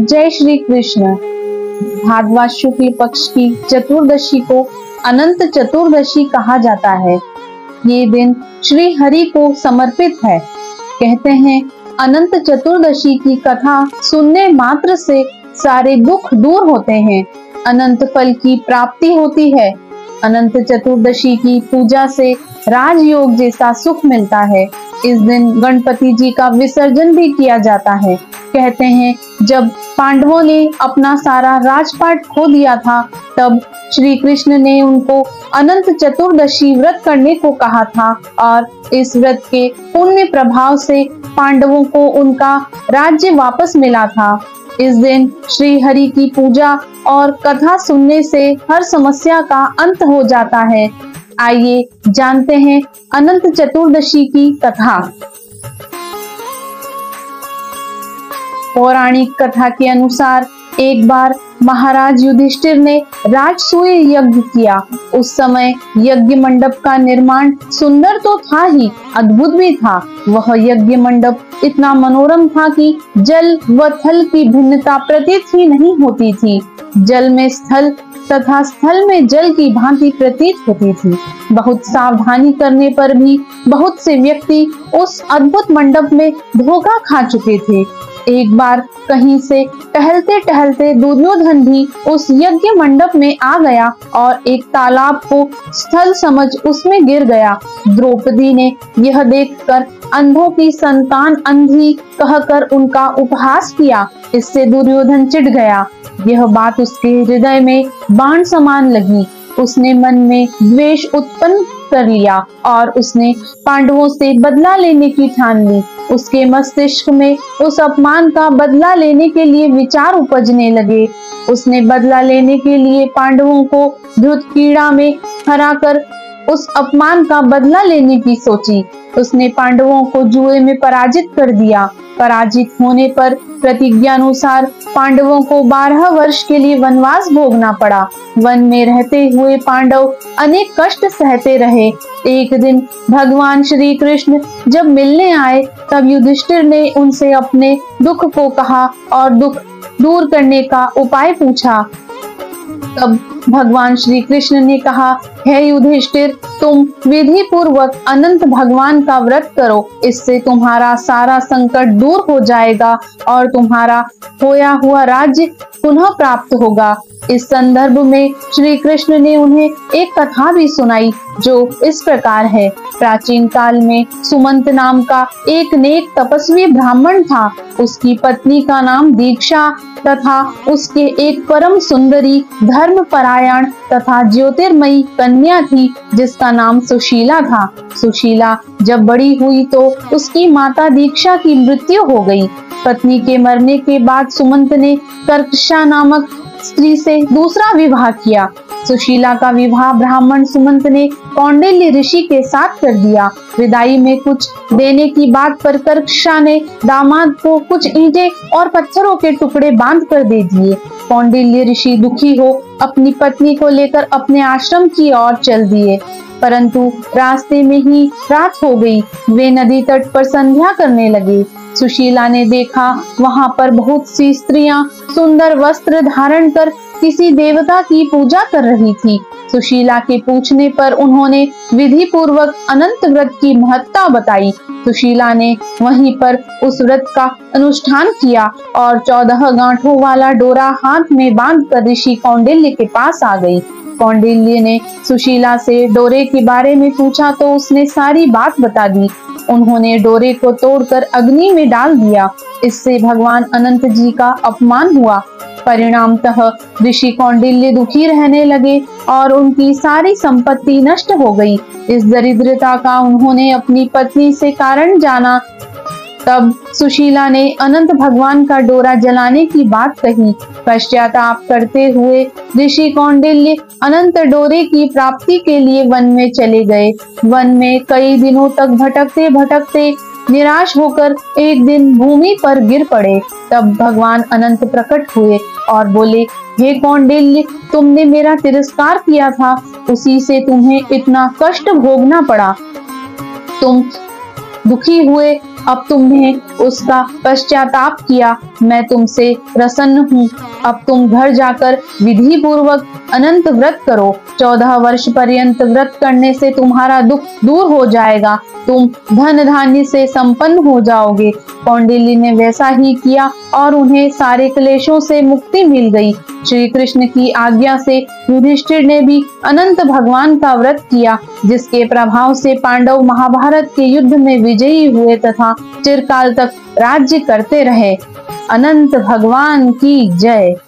जय श्री कृष्ण। भाद्रपद शुक्ल पक्ष की चतुर्दशी को अनंत चतुर्दशी कहा जाता है। ये दिन श्री हरि को समर्पित है। कहते हैं अनंत चतुर्दशी की कथा सुनने मात्र से सारे दुख दूर होते हैं, अनंत फल की प्राप्ति होती है। अनंत चतुर्दशी की पूजा से राजयोग जैसा सुख मिलता है। इस दिन गणपति जी का विसर्जन भी किया जाता है। कहते हैं जब पांडवों ने अपना सारा राजपाट खो दिया था, तब श्री कृष्ण ने उनको अनंत चतुर्दशी व्रत करने को कहा था और इस व्रत के पुण्य प्रभाव से पांडवों को उनका राज्य वापस मिला था। इस दिन श्री हरि की पूजा और कथा सुनने से हर समस्या का अंत हो जाता है। आइए जानते हैं अनंत चतुर्दशी की कथा। पौराणिक कथा के अनुसार एक बार महाराज युधिष्ठिर ने राजसूय यज्ञ किया। उस समय यज्ञ मंडप का निर्माण सुंदर तो था ही, अद्भुत भी था। वह यज्ञ मंडप इतना मनोरम था कि जल व थल की भिन्नता प्रतीत ही नहीं होती थी। जल में स्थल तथा स्थल में जल की भांति प्रतीत होती थी। बहुत सावधानी करने पर भी बहुत से व्यक्ति उस अद्भुत मंडप में धोखा खा चुके थे। एक बार कहीं से टहलते टहलते दुर्योधन भी उस यज्ञ मंडप में आ गया और एक तालाब को स्थल समझ उसमें गिर गया। द्रौपदी ने यह देखकर अंधों की संतान अंधी कहकर उनका उपहास किया। इससे दुर्योधन चिढ़ गया। यह बात उसके हृदय में बाण समान लगी। उसने मन में द्वेष उत्पन्न कर लिया और उसने पांडवों से बदला लेने की ठान ली। उसके मस्तिष्क में उस अपमान का बदला लेने के लिए विचार उपजने लगे। उसने बदला लेने के लिए पांडवों को धृतक्रीड़ा में हराकर उस अपमान का बदला लेने की सोची। उसने पांडवों को जुए में पराजित कर दिया। पराजित होने पर प्रतिज्ञानुसार पांडवों को 12 वर्ष के लिए वनवास भोगना पड़ा। वन में रहते हुए पांडव अनेक कष्ट सहते रहे। एक दिन भगवान श्री कृष्ण जब मिलने आए, तब युधिष्ठिर ने उनसे अपने दुख को कहा और दुख दूर करने का उपाय पूछा। तब भगवान श्री कृष्ण ने कहा, हे युधिष्ठिर, तुम विधि पूर्वक अनंत भगवान का व्रत करो। इससे तुम्हारा सारा संकट दूर हो जाएगा और तुम्हारा खोया हुआ राज्य पुनः प्राप्त होगा। इस संदर्भ में श्री कृष्ण ने उन्हें एक कथा भी सुनाई जो इस प्रकार है। प्राचीन काल में सुमंत नाम का एक नेक तपस्वी ब्राह्मण था। उसकी पत्नी का नाम दीक्षा तथा उसके एक परम सुंदरी धर्मपरायण तथा ज्योतिर्मयी कन्या थी जिसका नाम सुशीला था। सुशीला जब बड़ी हुई तो उसकी माता दीक्षा की मृत्यु हो गई। पत्नी के मरने के बाद सुमंत ने कर्कशा नामक स्त्री से दूसरा विवाह किया। सुशीला का विवाह ब्राह्मण सुमंत ने कौंडिल्य ऋषि के साथ कर दिया। विदाई में कुछ देने की बात पर कर्कशा ने दामाद को कुछ ईंटें और पत्थरों के टुकड़े बांध कर दे दिए। कौंडिल्य ऋषि दुखी हो अपनी पत्नी को लेकर अपने आश्रम की ओर चल दिए, परंतु रास्ते में ही रात हो गई। वे नदी तट पर संध्या करने लगे। सुशीला ने देखा वहां पर बहुत सी स्त्रियां सुंदर वस्त्र धारण कर किसी देवता की पूजा कर रही थी। सुशीला के पूछने पर उन्होंने विधि पूर्वक अनंत व्रत की महत्ता बताई। सुशीला ने वहीं पर उस व्रत का अनुष्ठान किया और 14 गांठों वाला डोरा हाथ में बांधकर ऋषि कौंडिल्य के पास आ गई। कौंडिल्य ने सुशीला से डोरे के बारे में पूछा तो उसने सारी बात बता दी। उन्होंने डोरे को तोड़कर अग्नि में डाल दिया। इससे भगवान अनंत जी का अपमान हुआ। परिणामतः ऋषि कौंडिल्य दुखी रहने लगे और उनकी सारी संपत्ति नष्ट हो गई। इस दरिद्रता का उन्होंने अपनी पत्नी से कारण जाना। तब सुशीला ने अनंत भगवान का डोरा जलाने की बात कही। पश्चाताप करते हुए ऋषि कौंडिल्य अनंत डोरे की प्राप्ति के लिए वन में चले गए। वन में कई दिनों तक भटकते भटकते निराश होकर एक दिन भूमि पर गिर पड़े। तब भगवान अनंत प्रकट हुए और बोले, हे कौंडिल्य, तुमने मेरा तिरस्कार किया था, उसी से तुम्हें इतना कष्ट भोगना पड़ा। तुम दुखी हुए, अब तुमने उसका पश्चाताप किया मैं तुमसे प्रसन्न हूँ। अब तुम घर जाकर विधि पूर्वक अनंत व्रत करो। 14 वर्ष पर्यंत व्रत करने से तुम्हारा दुख दूर हो जाएगा, तुम धन धान्य से संपन्न हो जाओगे। कौंडिल्य ने वैसा ही किया और उन्हें सारे क्लेशों से मुक्ति मिल गई। श्री कृष्ण की आज्ञा से युधिष्ठिर ने भी अनंत भगवान का व्रत किया, जिसके प्रभाव से पांडव महाभारत के युद्ध में विजयी हुए तथा चिरकाल तक राज्य करते रहे। अनंत भगवान की जय।